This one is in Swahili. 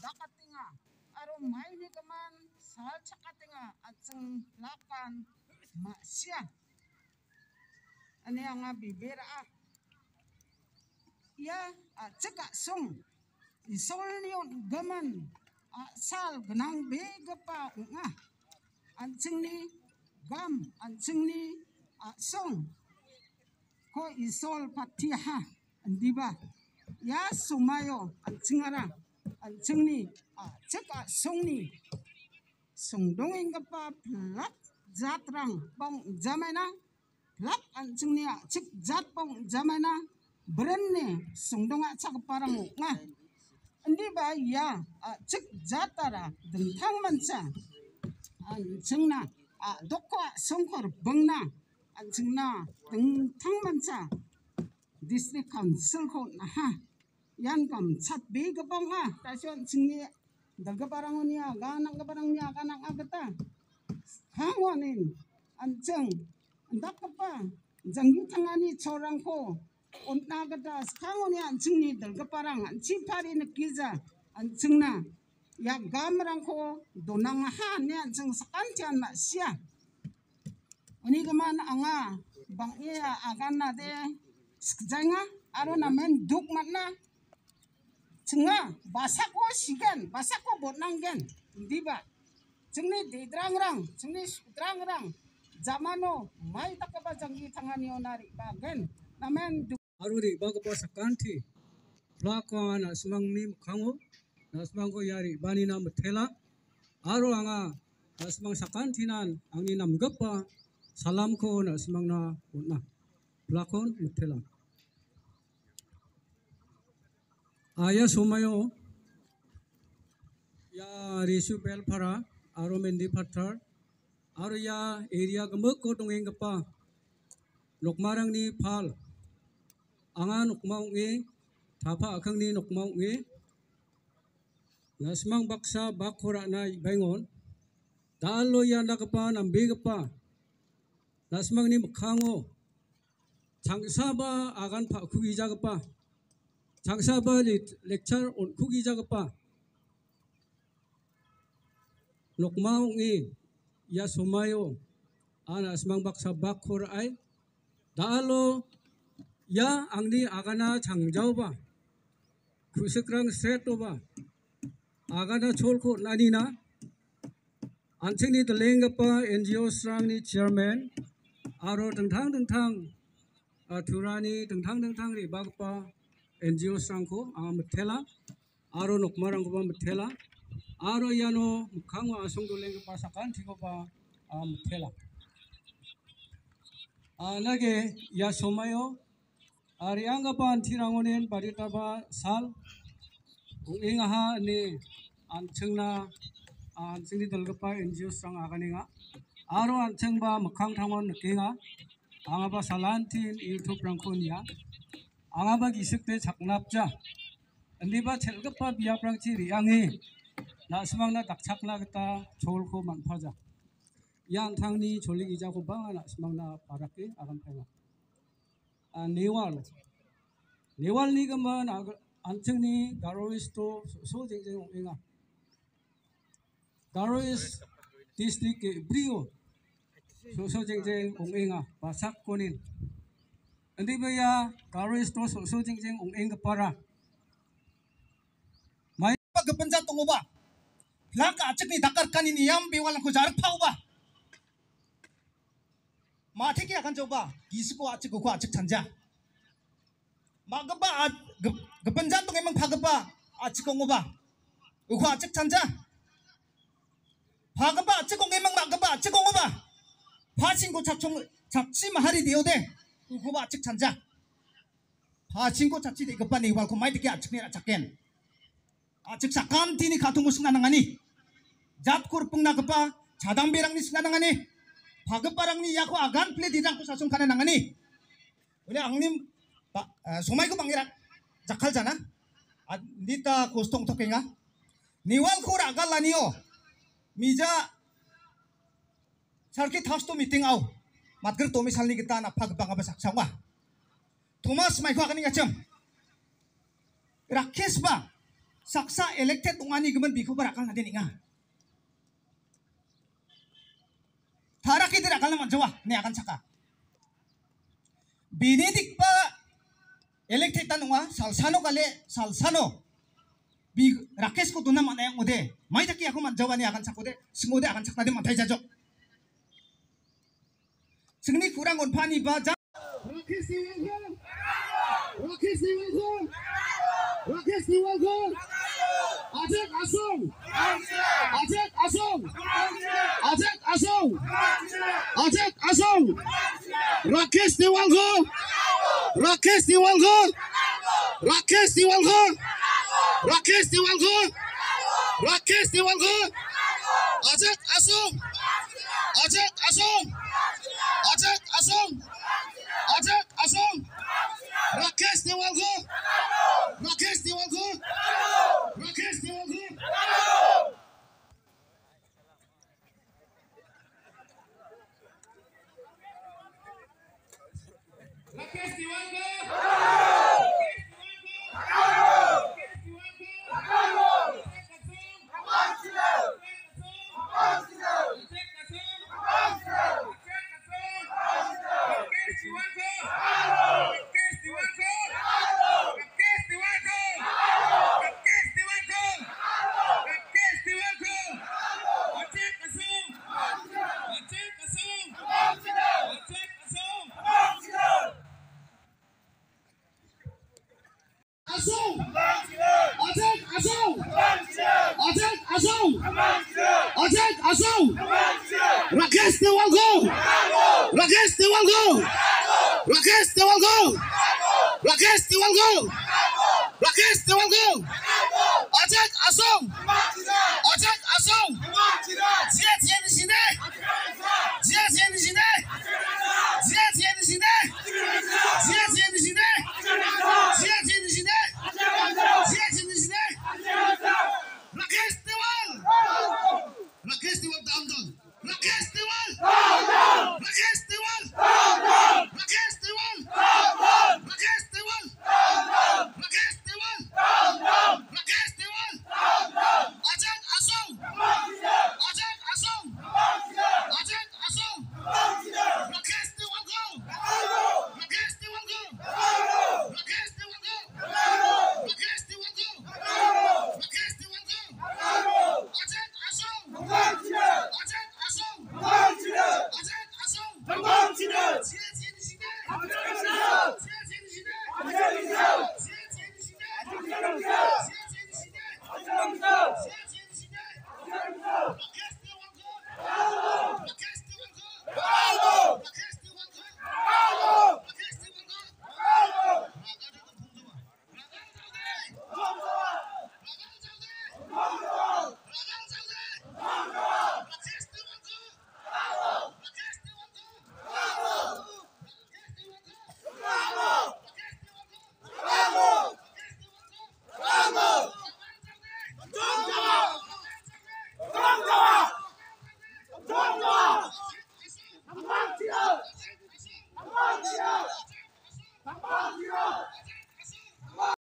dakatinga aro maini keman sal cakatinga atseng lakan masya ani anga bibera ya ceka song isol nion gaman sal genang begepa nga atseng ni gam atseng ni song ko isol patiha andiba ya sumayo atsengara atsengni ceka songni songdongeng kapa plak jatrang bong jamena plak atsengni cek jat bong jamena brenne songdonga cak parang nga andiba ya cek jatara dentang manca atsengna dokwa songkor bengna atsengna dentang manca district council ko ha yan kam chat be gabang tasion singni daga parangonia ganang gabarangnya kanang agata hangwanin anjeng ndak pa janggi tangani chorangko ontna gata hangonia anjengni daga parang anchipari nekiza anjengna ya gamrangko donang ha ne anjeng sakantian ma sia oni gaman anga bang iya agana de skjanga aro namen duk matna cenga basako sigan basako botnanggen diba cengni didrangrang cengni sudrangrang zamano mai takaba janggi tangani onari bagen namen aruri bagapa sakanti plakon asmangni mukhango nasmangko yari bani nam thela aro anga asmang sakantinan angni namgapa salamko nasmangna unna plakon mthela aya sumayo ya risu belpara aro mendi pathar aro ya area gemuk ko dongengpa nokmarangni phal anga nokmaungi thapa akhangni nokmaungi nasmang baksa bakhora na bengon dalo ya nakapa nambegpa nasmangni mukhango changsaba agan pha khugi jagpa changsaba lecture on khugi jagpa nokmaungi ya sumayo ana asmang baksa bakhor ai dalo ya angni agana changjauba khusikrang setoba agana cholko nanina anchengni telengapa NGO strangni chairman aro tentang Turani tentang ri bagpa NGO strangko mthela aro nokmarangko mthela aro yano mukhango asong dolengpa sakanthiko ba mthela nage ya somayo ariangapa antirangonen baritaba sal ingaha ni anchengna anchengni dalgapa NGO strang aganinga aro anchengba mukhang thangon nikinga angaba salantin YouTube rangkonia angaba gisikte chaknapja andiba chelgapa biaprangchi riangi nasmangna dakchakna gita cholko manphaja yang thangni cholig ijako banga nasmangna parake agan phainga newal ni gaman anchengni garoisto so jengjeng ongenga garois district ke brio so jengjeng ongenga basak konin andi baya garoisto so jengjeng ongenga para mai kepenjat tungoba laka acekni dakar kanini yam bewalan ko jarak pauba matiki akan coba gisuko acek ko acek canja magaba kepenjat tung emang phagaba acek ngoba ko acek canja phagaba acek emang magaba acek ngoba 파친고 잡치 마하리 되어대 우고바 아직 찬자 파친고 잡치 되겠바 네발고 마이드게 아직네라 작겐 아직 사칸티니 가통고 승나능하니 잡코르 뿡나급바 자담베랑니 승나능하니 바급바랑니 야코 아간 플레 디장코 사송 가능하니 우리 앙님 소마이고 방이라 작할잖아 니타 고스통 토kenga 니왈코르 아갈라니요 미자 Sarki thas to meeting au matger to misalni kita na phag banga basak sawa Thomas mai ko akani ngacham Rakesh ba saksa elected tungani gemen biko berakal nanti ninga. Tarak itu akal naman jawa ni akan saka. Binidik pa elected tanunga salsano kale salsano. Bi Rakesh ko tunam mana yang ude. Mai taki aku man jawa ni akan sakude. Semude akan sakna di mantai jajok. Sengni kurang on pani ba. Rakesh ni welcome. Ajak Asung. Rakesh ni welcome. Ajak Asung. Rakesh ni welcome. Rakesh ni welcome. Ajak Asung.